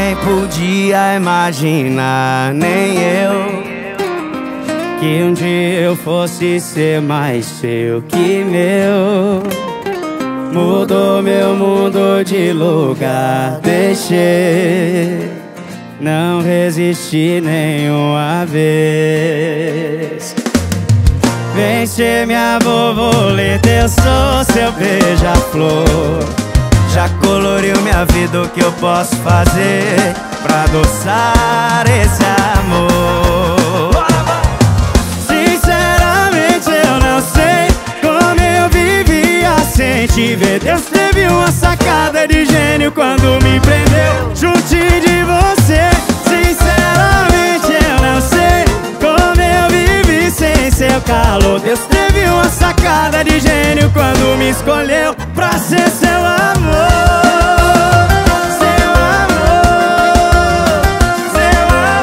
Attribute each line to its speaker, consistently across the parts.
Speaker 1: nem podia imaginar, nem eu, que um dia eu fosse ser mais seu que meu. Mudou meu mundo de lugar, deixei, não resisti nenhuma vez. Vem ser minha borboleta, eu sou seu beija-flor. Já coloriu minha vida, o que eu posso fazer pra adoçar esse amor? Sinceramente eu não sei como eu vivia sem te ver. Deus teve uma sacada de gênio quando me prendeu juntinho de você. Sinceramente eu não sei como eu vivi sem seu calor. Deus teve uma sacada de gênio quando me escolheu pra ser seu amor. Seu amor, seu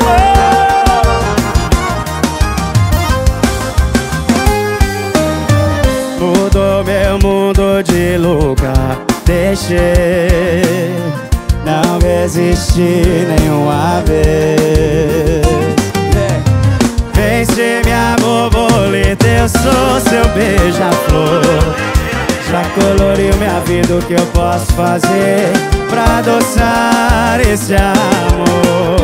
Speaker 1: amor. Mudou meu mundo de lugar, deixei, não resisti nenhuma vez. Vem ser minha borboleta, eu sou seu beija-flor. Já coloriu minha vida, o que eu posso fazer pra adoçar esse amor?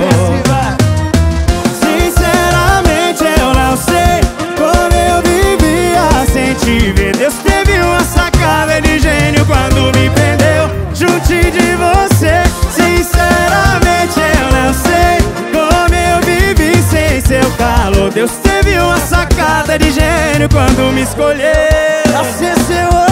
Speaker 1: Sinceramente eu não sei como eu vivia sem te ver. Deus teve uma sacada de gênio quando me prendeu juntinho de você. Sinceramente eu não sei como eu vivi sem seu calor. Deus teve uma sacada de gênio quando me escolheu pra ser seu amor.